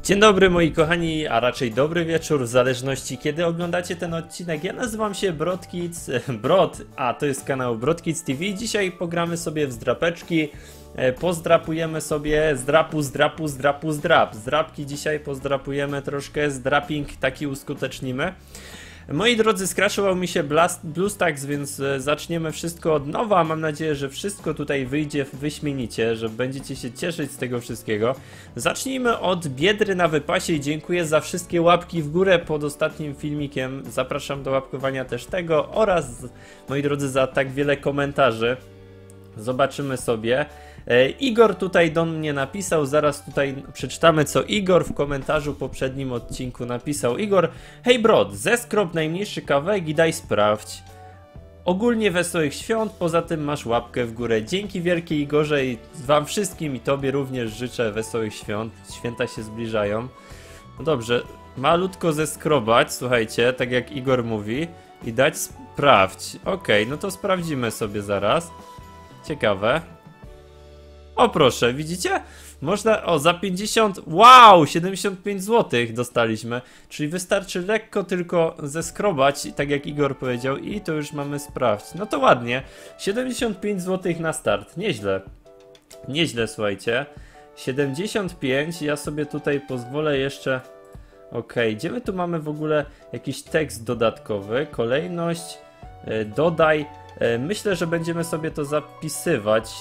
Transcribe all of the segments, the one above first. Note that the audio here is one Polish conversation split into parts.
Dzień dobry moi kochani, a raczej dobry wieczór, w zależności kiedy oglądacie ten odcinek. Ja nazywam się BrodKids, a to jest kanał BrodKids TV. Dzisiaj pogramy sobie w zdrapeczki, pozdrapujemy sobie zdrapki dzisiaj pozdrapujemy troszkę, zdraping taki uskutecznimy. Moi drodzy, skraszował mi się BlueStacks, więc zaczniemy wszystko od nowa. Mam nadzieję, że wszystko tutaj wyjdzie wyśmienicie, że będziecie się cieszyć z tego wszystkiego. Zacznijmy od Biedry na wypasie i dziękuję za wszystkie łapki w górę pod ostatnim filmikiem. Zapraszam do łapkowania też tego oraz, moi drodzy, za tak wiele komentarzy. Zobaczymy sobie. Igor tutaj do mnie napisał, zaraz tutaj przeczytamy, co Igor w komentarzu w poprzednim odcinku napisał. Igor: hej Brod, zeskrop najmniejszy kawałek i daj sprawdź. Ogólnie wesołych świąt, poza tym masz łapkę w górę. Dzięki wielkie Igorze i wam wszystkim i tobie również życzę wesołych świąt. Święta się zbliżają. No dobrze, malutko zeskrobać, słuchajcie, tak jak Igor mówi, i dać sprawdź. Okej, no to sprawdzimy sobie zaraz. Ciekawe. O proszę, widzicie? Można, o za 50, wow, 75 zł dostaliśmy. Czyli wystarczy lekko tylko zeskrobać, tak jak Igor powiedział, i to już mamy sprawdź. No to ładnie, 75 zł na start, nieźle. Nieźle, słuchajcie. 75, ja sobie tutaj pozwolę jeszcze. Okej, gdzie my tu mamy w ogóle jakiś tekst dodatkowy? Kolejność, dodaj. Myślę, że będziemy sobie to zapisywać.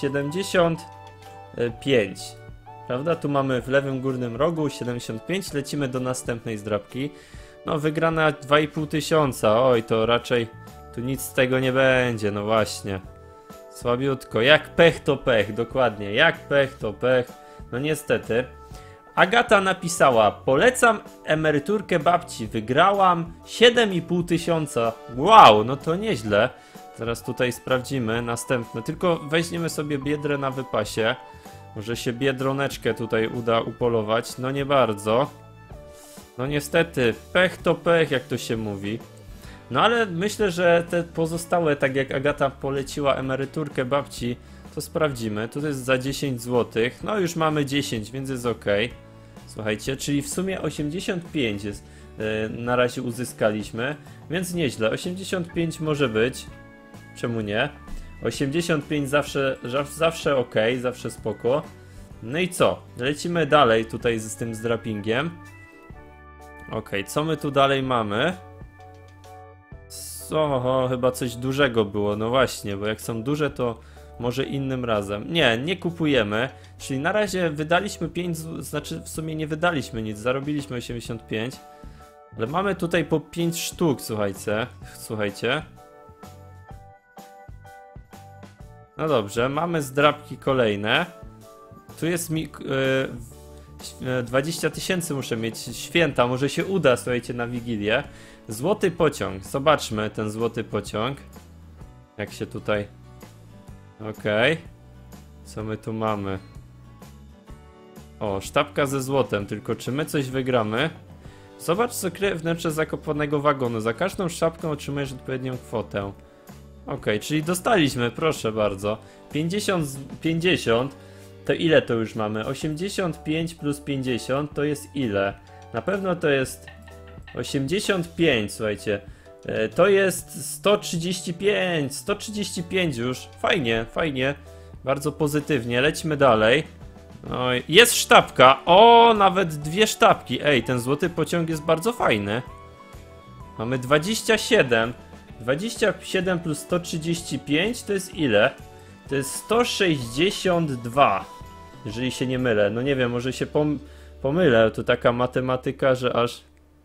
75, prawda? Tu mamy w lewym górnym rogu 75, lecimy do następnej zdrabki. No wygrana 2500, oj to raczej tu nic z tego nie będzie, no właśnie. Słabiutko, jak pech to pech, dokładnie, jak pech to pech, no niestety. Agata napisała: polecam emeryturkę babci, wygrałam 7500, wow, no to nieźle. Zaraz tutaj sprawdzimy następne, tylko weźmiemy sobie Biedrę na wypasie. Może się Biedroneczkę tutaj uda upolować, no nie bardzo. No niestety, pech to pech, jak to się mówi. No ale myślę, że te pozostałe, tak jak Agata poleciła emeryturkę babci, to sprawdzimy. Tu jest za 10 zł, no już mamy 10, więc jest ok. Słuchajcie, czyli w sumie 85 jest, na razie uzyskaliśmy, więc nieźle, 85 może być. Czemu nie? 85 zawsze ok, zawsze spoko. No i co? Lecimy dalej tutaj z tym zdrapingiem. Ok, co my tu dalej mamy? Oho, chyba coś dużego było, no właśnie, bo jak są duże, to może innym razem. Nie kupujemy, czyli na razie wydaliśmy 5, znaczy w sumie nie wydaliśmy nic, zarobiliśmy 85. Ale mamy tutaj po 5 sztuk, słuchajcie. No dobrze, mamy zdrabki kolejne. Tu jest 20 000 muszę mieć, święta, może się uda, słuchajcie, na Wigilię. Złoty pociąg, zobaczmy ten złoty pociąg. Jak się tutaj... Okej. Co my tu mamy? O, sztabka ze złotem, tylko czy my coś wygramy? Zobacz, co kryje wnętrze zakopanego wagonu. Za każdą sztabką otrzymujesz odpowiednią kwotę. Okej, czyli dostaliśmy, proszę bardzo. 50, to ile to już mamy? 85 plus 50 to jest ile? Na pewno to jest 85, słuchajcie. To jest 135 już. Fajnie. Bardzo pozytywnie. Lecimy dalej. Oj, jest sztabka. O, nawet 2 sztabki. Ej, ten złoty pociąg jest bardzo fajny. Mamy 27. 27 plus 135 to jest ile? To jest 162. Jeżeli się nie mylę. No nie wiem, może się pomylę. To taka matematyka, że aż...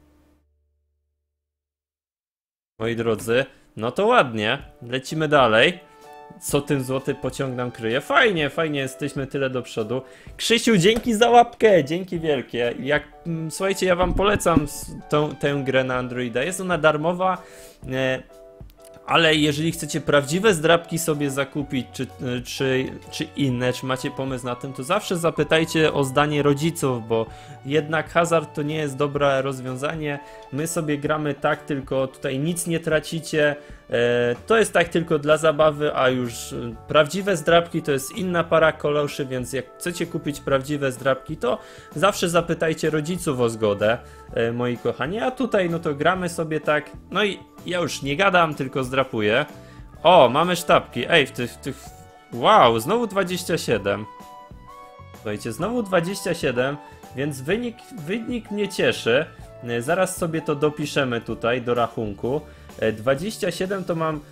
Moi drodzy, no to ładnie. Lecimy dalej. Co ten złoty pociąg nam kryje? Fajnie, jesteśmy tyle do przodu. Krzysiu, dzięki za łapkę, dzięki wielkie. Słuchajcie, ja wam polecam tę grę na Androida. Jest ona darmowa, ale jeżeli chcecie prawdziwe zdrabki sobie zakupić, czy inne, czy macie pomysł na tym, to zawsze zapytajcie o zdanie rodziców, bo jednak hazard to nie jest dobre rozwiązanie. My sobie gramy tak, tylko tutaj nic nie tracicie, To jest tak tylko dla zabawy, a już prawdziwe zdrabki to jest inna para koloszy, więc jak chcecie kupić prawdziwe zdrabki, to zawsze zapytajcie rodziców o zgodę, moi kochani. A tutaj no to gramy sobie tak, no i ja już nie gadam, tylko zdrapuję. O, mamy sztabki, ej, w tych... Wow, znowu 27. Słuchajcie, znowu 27, więc wynik mnie cieszy. Zaraz sobie to dopiszemy tutaj do rachunku. 27 to mam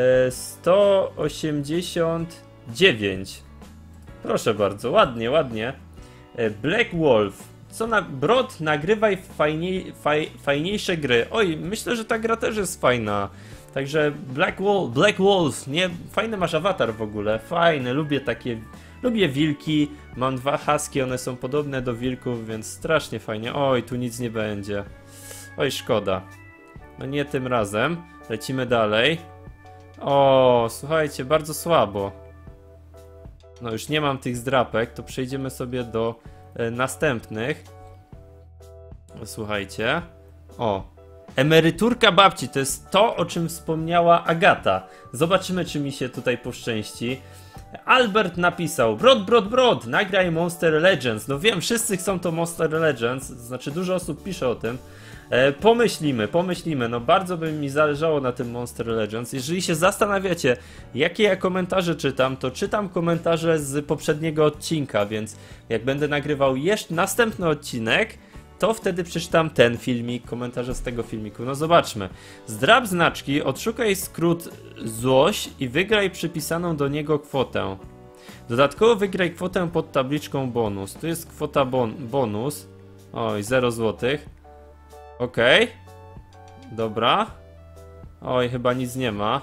189. Proszę bardzo, ładnie, ładnie. Black Wolf. Brod, nagrywaj fajniejsze gry. Oj, myślę, że ta gra też jest fajna. Także Black Wolf, nie, fajny masz awatar w ogóle, fajny, lubię wilki, mam 2 husky, one są podobne do wilków, więc strasznie fajnie. Oj, tu nic nie będzie. Oj, szkoda. No nie tym razem. Lecimy dalej. O, słuchajcie, bardzo słabo. No już nie mam tych zdrapek, to przejdziemy sobie do następnych. Słuchajcie. O. Emeryturka babci, to jest to, o czym wspomniała Agata. Zobaczymy, czy mi się tutaj poszczęści. Albert napisał: Brod, nagraj Monster Legends. No wiem, wszyscy chcą to Monster Legends, znaczy dużo osób pisze o tym. Pomyślimy, no bardzo by mi zależało na tym Monster Legends. Jeżeli się zastanawiacie, jakie ja komentarze czytam, to czytam komentarze z poprzedniego odcinka, więc jak będę nagrywał jeszcze następny odcinek, to wtedy przeczytam ten filmik, komentarze z tego filmiku. No zobaczmy. Zdrab znaczki, odszukaj skrót złoś i wygraj przypisaną do niego kwotę. Dodatkowo wygraj kwotę pod tabliczką bonus. Tu jest kwota bonus. Oj, 0 złotych. Okej. Dobra. Oj, chyba nic nie ma.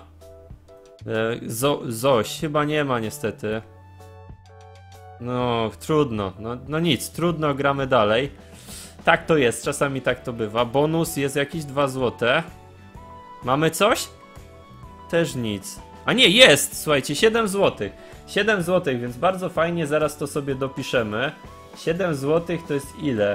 Zoś, chyba nie ma niestety. No, trudno. No nic, trudno, gramy dalej. Tak to jest, czasami tak to bywa. Bonus jest jakieś 2 złote. Mamy coś? Też nic. A nie, jest! Słuchajcie, 7 złotych. 7 złotych, więc bardzo fajnie, zaraz to sobie dopiszemy. 7 złotych to jest ile?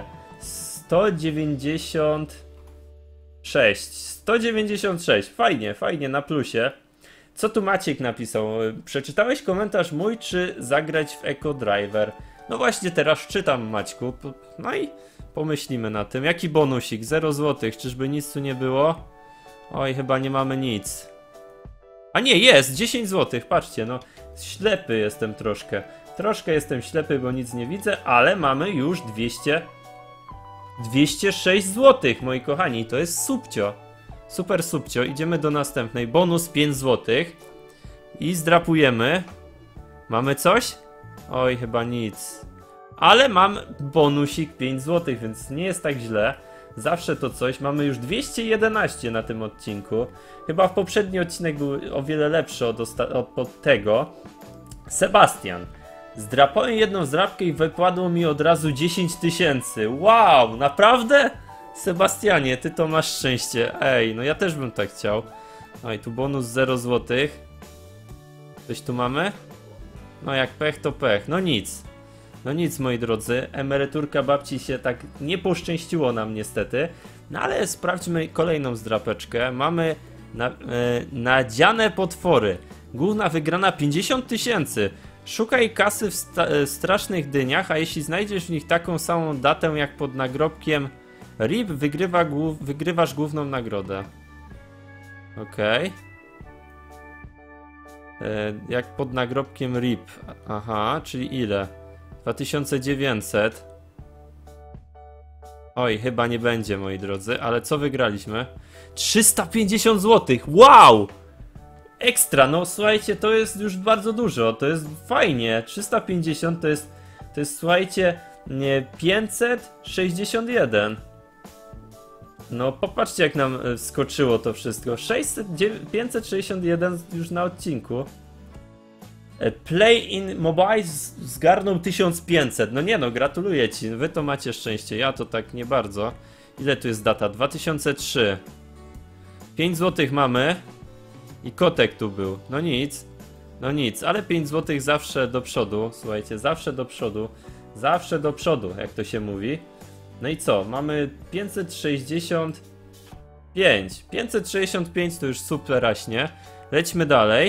196. 196. Fajnie, fajnie, na plusie. Co tu Maciek napisał? Przeczytałeś komentarz mój, czy zagrać w Eco Driver? No właśnie teraz czytam, Maćku. No i pomyślimy na tym. Jaki bonusik? 0 złotych. Czyżby nic tu nie było? Oj, chyba nie mamy nic. A nie, jest! 10 złotych. Patrzcie, no. Ślepy jestem troszkę. Troszkę jestem ślepy, bo nic nie widzę, ale mamy już 206 złotych, moi kochani. To jest subcio. Super subcio. Idziemy do następnej. Bonus 5 złotych. I zdrapujemy. Mamy coś? Oj, chyba nic. Ale mam bonusik 5 złotych, więc nie jest tak źle. Zawsze to coś. Mamy już 211 na tym odcinku. Chyba w poprzedni odcinek był o wiele lepszy od tego. Sebastian. Zdrapałem jedną zdrapkę i wypadło mi od razu 10 000. Wow, naprawdę? Sebastianie, ty to masz szczęście. Ej, no ja też bym tak chciał. Oj, tu bonus 0 złotych. Coś tu mamy? No jak pech to pech. No nic. No nic, moi drodzy. Emeryturka babci się tak nie poszczęściło nam niestety. No ale sprawdźmy kolejną zdrapeczkę. Mamy nadziane potwory. Główna wygrana 50 000. Szukaj kasy w strasznych dyniach, a jeśli znajdziesz w nich taką samą datę jak pod nagrobkiem RIP, wygrywasz główną nagrodę. Okej. Jak pod nagrobkiem RIP. Aha, czyli ile? 2900. Oj, chyba nie będzie, moi drodzy, ale co wygraliśmy? 350 zł! Wow! Ekstra, no słuchajcie, to jest już bardzo dużo, to jest fajnie. 350 to jest słuchajcie, 561. No popatrzcie, jak nam skoczyło to wszystko. 561 już na odcinku. Play in Mobile zgarnął 1500. No nie no, gratuluję ci, wy to macie szczęście, ja to tak nie bardzo. Ile tu jest data? 2003. 5 zł mamy. I kotek tu był. No nic. No nic, ale 5 zł zawsze do przodu. Słuchajcie, zawsze do przodu. Zawsze do przodu, jak to się mówi. No i co? Mamy 560. 565 to już super raśnie. Lećmy dalej.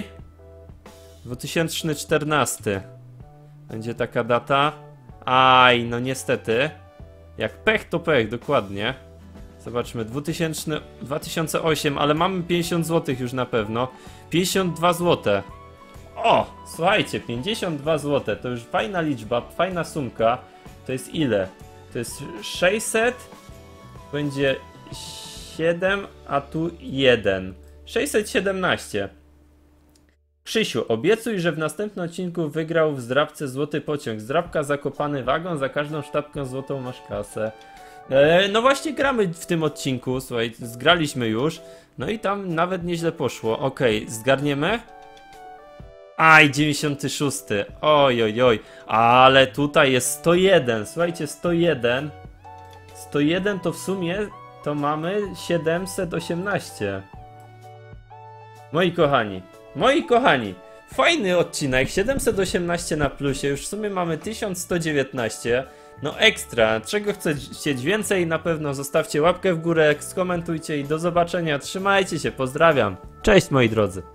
2014. Będzie taka data. Aj, no niestety. Jak pech to pech, dokładnie. Zobaczmy, 2008, ale mamy 50 zł już na pewno. 52 zł. O, słuchajcie, 52 zł, to już fajna liczba, fajna sumka. To jest ile? To jest 600, będzie 7, a tu 1. 617. Krzysiu, obiecuj, że w następnym odcinku wygrał w zdrabce złoty pociąg. Zdrabka zakopany wagon, za każdą sztabkę złotą masz kasę. No właśnie gramy w tym odcinku, słuchaj, zgraliśmy już. No i tam nawet nieźle poszło. Okej, zgarniemy? Aj, 96. Oj, oj, oj. Ale tutaj jest 101. Słuchajcie, 101. 101 to w sumie to mamy 718. Moi kochani, fajny odcinek, 718 na plusie, już w sumie mamy 1119. No ekstra, czego chcecie więcej, na pewno zostawcie łapkę w górę, skomentujcie i do zobaczenia, trzymajcie się, pozdrawiam. Cześć moi drodzy.